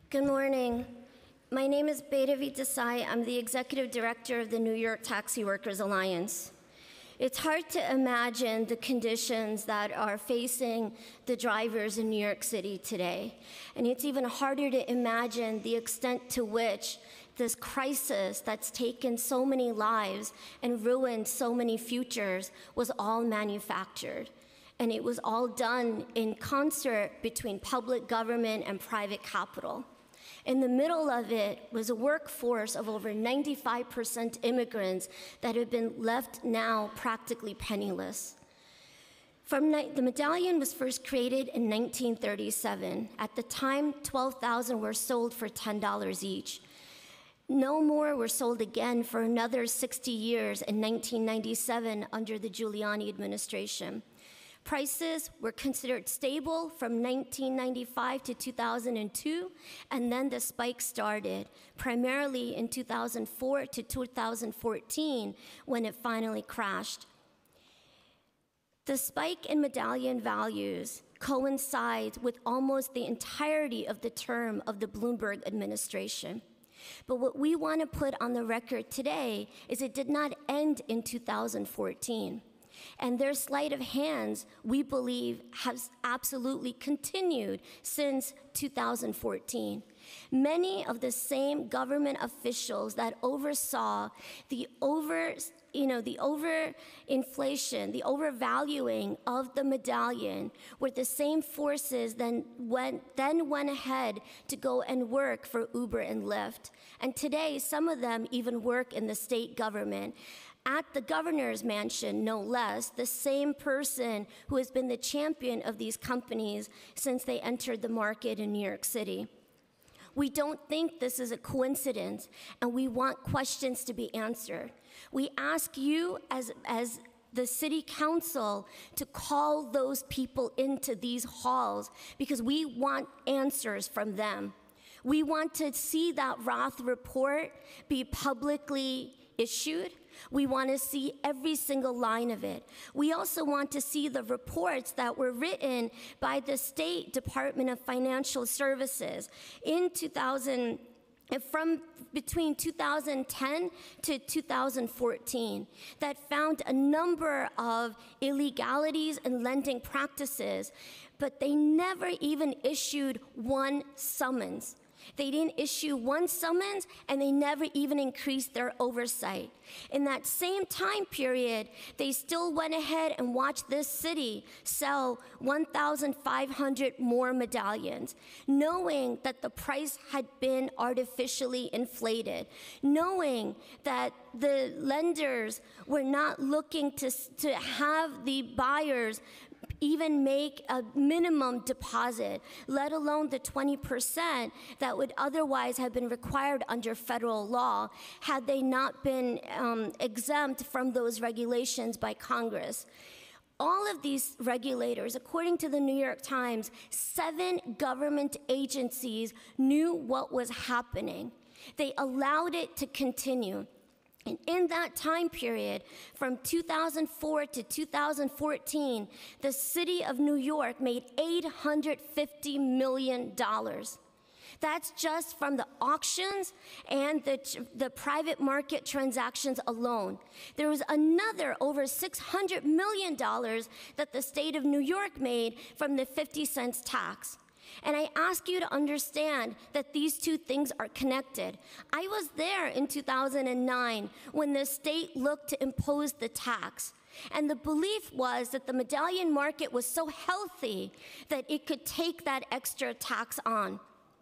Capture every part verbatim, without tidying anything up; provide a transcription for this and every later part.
Good morning. My name is Bhairavi Desai. I'm the executive director of the New York Taxi Workers Alliance. It's hard to imagine the conditions that are facing the drivers in New York City today. And it's even harder to imagine the extent to which this crisis that's taken so many lives and ruined so many futures was all manufactured. And it was all done in concert between public government and private capital. In the middle of it was a workforce of over ninety-five percent immigrants that have been left now practically penniless. From the medallion was first created in nineteen thirty-seven. At the time, twelve thousand were sold for ten dollars each. No more were sold again for another sixty years in nineteen ninety-seven under the Giuliani administration. Prices were considered stable from nineteen ninety-five to two thousand two, and then the spike started, primarily in two thousand four to two thousand fourteen, when it finally crashed. The spike in medallion values coincides with almost the entirety of the term of the Bloomberg administration. But what we want to put on the record today is it did not end in two thousand fourteen. And their sleight of hands, we believe, has absolutely continued since two thousand fourteen. Many of the same government officials that oversaw the over, you know, the overinflation, the overvaluing of the medallion were the same forces that went, then went ahead to go and work for Uber and Lyft. And today, some of them even work in the state government. At the governor's mansion, no less, the same person who has been the champion of these companies since they entered the market in New York City. We don't think this is a coincidence, and we want questions to be answered. We ask you as, as the city council to call those people into these halls because we want answers from them. We want to see that Roth report be publicly issued. We want to see every single line of it. We also want to see the reports that were written by the State Department of Financial Services in two thousand, from between two thousand ten to two thousand fourteen that found a number of illegalities and lending practices, but they never even issued one summons. They didn't issue one summons, and they never even increased their oversight. In that same time period, they still went ahead and watched this city sell one thousand five hundred more medallions, knowing that the price had been artificially inflated, knowing that the lenders were not looking to, to have the buyers even make a minimum deposit, let alone the twenty percent that would otherwise have been required under federal law had they not been um, exempt from those regulations by Congress. All of these regulators, according to the New York Times, seven government agencies knew what was happening. They allowed it to continue. And in that time period, from two thousand four to two thousand fourteen, the city of New York made eight hundred fifty million dollars. That's just from the auctions and the, the private market transactions alone. There was another over six hundred million dollars that the state of New York made from the fifty cents tax. And I ask you to understand that these two things are connected. I was there in two thousand nine when the state looked to impose the tax. And the belief was that the medallion market was so healthy that it could take that extra tax on.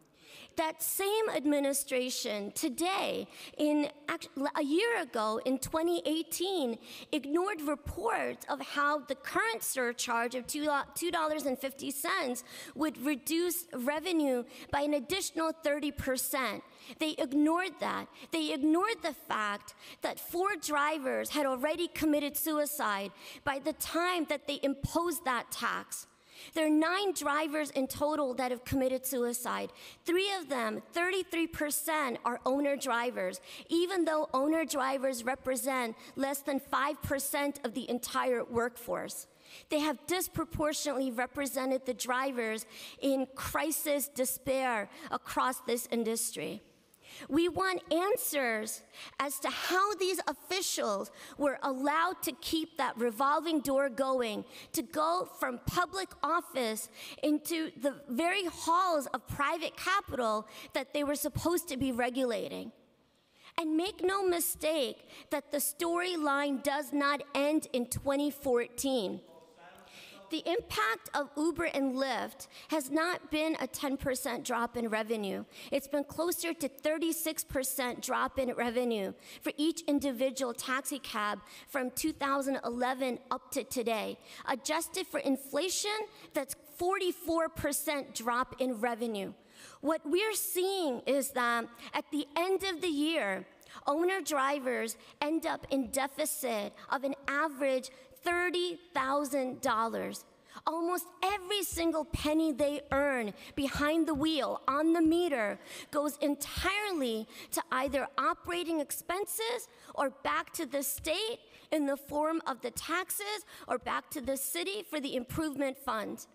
That same administration today, in a year ago in twenty eighteen, ignored reports of how the current surcharge of two dollars and fifty cents would reduce revenue by an additional thirty percent. They ignored that. They ignored the fact that four drivers had already committed suicide by the time that they imposed that tax. There are nine drivers in total that have committed suicide. Three of them, thirty-three percent, are owner drivers, even though owner drivers represent less than five percent of the entire workforce. They have disproportionately represented the drivers in crisis, despair across this industry. We want answers as to how these officials were allowed to keep that revolving door going, to go from public office into the very halls of private capital that they were supposed to be regulating. And make no mistake that the storyline does not end in twenty fourteen. The impact of Uber and Lyft has not been a ten percent drop in revenue. It's been closer to thirty-six percent drop in revenue for each individual taxi cab from two thousand eleven up to today. Adjusted for inflation, that's forty-four percent drop in revenue. What we're seeing is that at the end of the year, owner-drivers end up in deficit of an average thirty thousand dollars. Almost every single penny they earn behind the wheel, on the meter, goes entirely to either operating expenses or back to the state in the form of the taxes or back to the city for the improvement fund.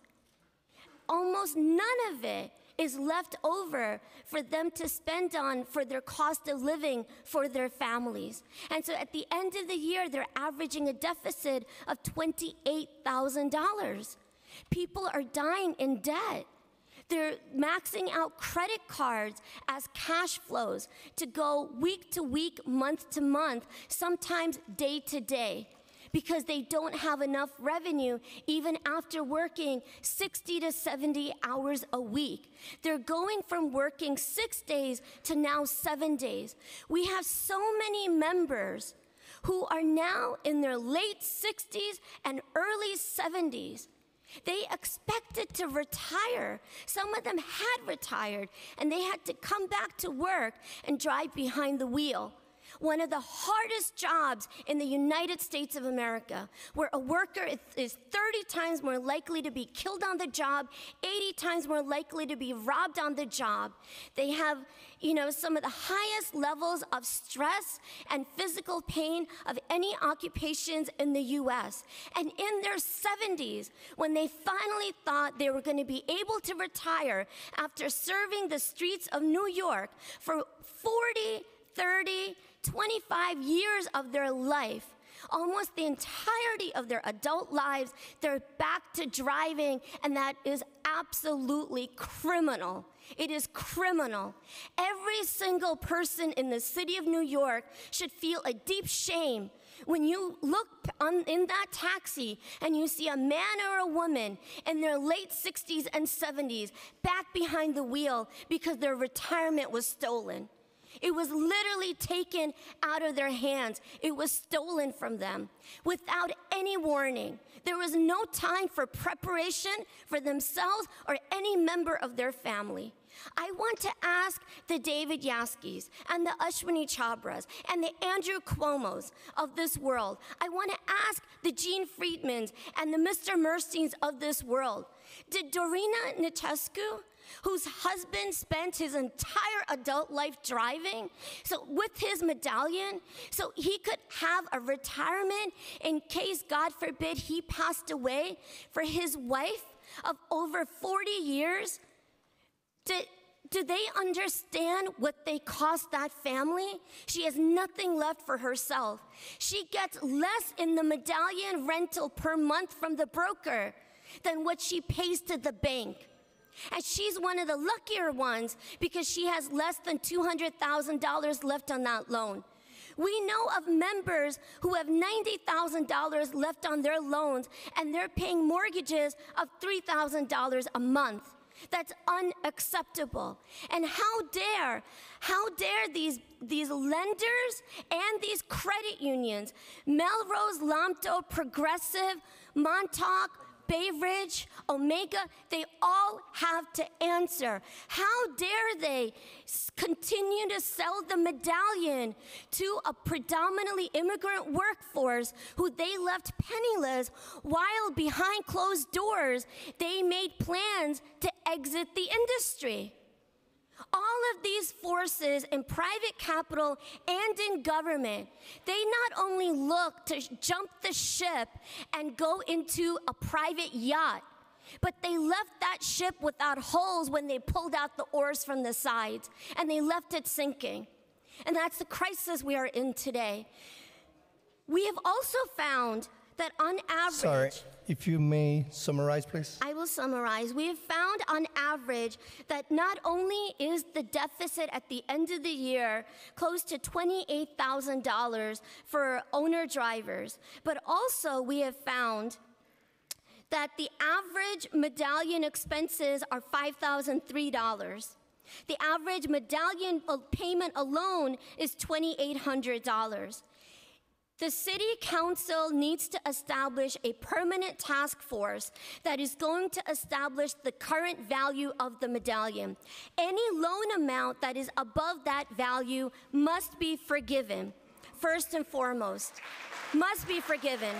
Almost none of it is left over for them to spend on for their cost of living for their families. And so at the end of the year, they're averaging a deficit of twenty-eight thousand dollars. People are dying in debt. They're maxing out credit cards as cash flows to go week to week, month to month, sometimes day to day, because they don't have enough revenue even after working sixty to seventy hours a week. They're going from working six days to now seven days. We have so many members who are now in their late sixties and early seventies. They expected to retire. Some of them had retired, and they had to come back to work and drive behind the wheel. One of the hardest jobs in the United States of America, where a worker is, is thirty times more likely to be killed on the job, eighty times more likely to be robbed on the job. They have, you know, some of the highest levels of stress and physical pain of any occupations in the U S. And in their seventies, when they finally thought they were going to be able to retire after serving the streets of New York for forty, thirty, twenty-five years of their life, almost the entirety of their adult lives, they're back to driving, and that is absolutely criminal. It is criminal. Every single person in the city of New York should feel a deep shame when you look on, in that taxi and you see a man or a woman in their late sixties and seventies back behind the wheel because their retirement was stolen. It was literally taken out of their hands. It was stolen from them without any warning. There was no time for preparation for themselves or any member of their family. I want to ask the David Yaskis and the Ashwini Chabras and the Andrew Cuomos of this world. I want to ask the Gene Friedmans and the Mister Mersteins of this world. Did Dorina Nicescu, whose husband spent his entire adult life driving, so with his medallion, so he could have a retirement in case, God forbid, he passed away, for his wife of over forty years? Did, do they understand what they cost that family? She has nothing left for herself. She gets less in the medallion rental per month from the broker than what she pays to the bank. And she's one of the luckier ones because she has less than two hundred thousand dollars left on that loan. We know of members who have ninety thousand dollars left on their loans, and they're paying mortgages of three thousand dollars a month. That's unacceptable. And how dare, how dare these, these lenders and these credit unions, Melrose, Lambto, Progressive, Montauk, Bay Ridge, Omega, they all have to answer. How dare they continue to sell the medallion to a predominantly immigrant workforce who they left penniless, while behind closed doors they made plans to exit the industry? All of these forces in private capital and in government, they not only look to jump the ship and go into a private yacht, but they left that ship without holes when they pulled out the oars from the sides, and they left it sinking. And that's the crisis we are in today. We have also found that on average... Sorry, if you may summarize, please. I will summarize. We have found on average that not only is the deficit at the end of the year close to twenty-eight thousand dollars for owner-drivers, but also we have found that the average medallion expenses are five thousand three dollars. The average medallion payment alone is twenty-eight hundred dollars. The City Council needs to establish a permanent task force that is going to establish the current value of the medallion. Any loan amount that is above that value must be forgiven, first and foremost. Must be forgiven.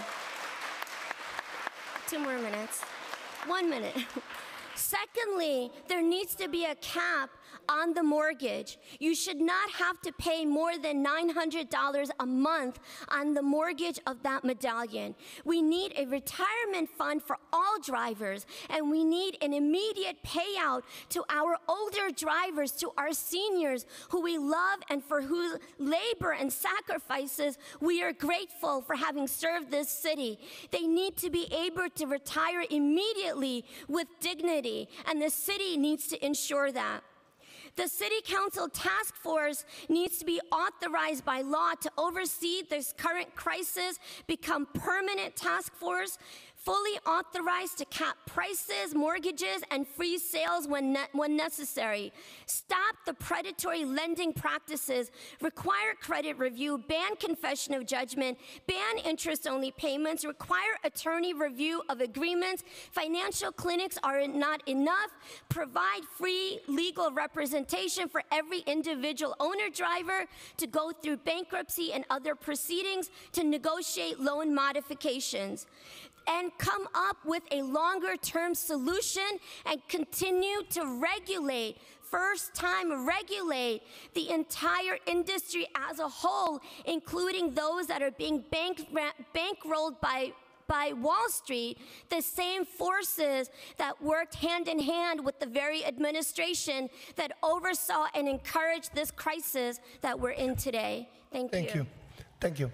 Two more minutes. One minute. Secondly, there needs to be a cap on the mortgage. You should not have to pay more than nine hundred dollars a month on the mortgage of that medallion. We need a retirement fund for all drivers, and we need an immediate payout to our older drivers, to our seniors who we love and for whose labor and sacrifices we are grateful for having served this city. They need to be able to retire immediately with dignity, and the city needs to ensure that. The City Council Task Force needs to be authorized by law to oversee this current crisis, become permanent task force, fully authorized to cap prices, mortgages, and freeze sales when, ne when necessary. Stop the predatory lending practices, require credit review, ban confession of judgment, ban interest-only payments, require attorney review of agreements. Financial clinics are not enough. Provide free legal representation for every individual owner-driver to go through bankruptcy and other proceedings to negotiate loan modifications. And come up with a longer-term solution and continue to regulate, first time regulate the entire industry as a whole, including those that are being bank bankrolled by by Wall Street, the same forces that worked hand in hand with the very administration that oversaw and encouraged this crisis that we're in today. Thank you. Thank you. Thank you.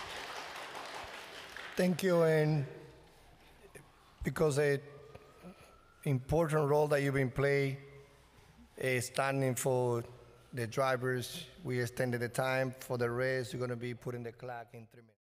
Thank you. And because an important role that you've been playing is standing for the drivers, we extended the time. For the rest, you're going to be putting the clock in three minutes.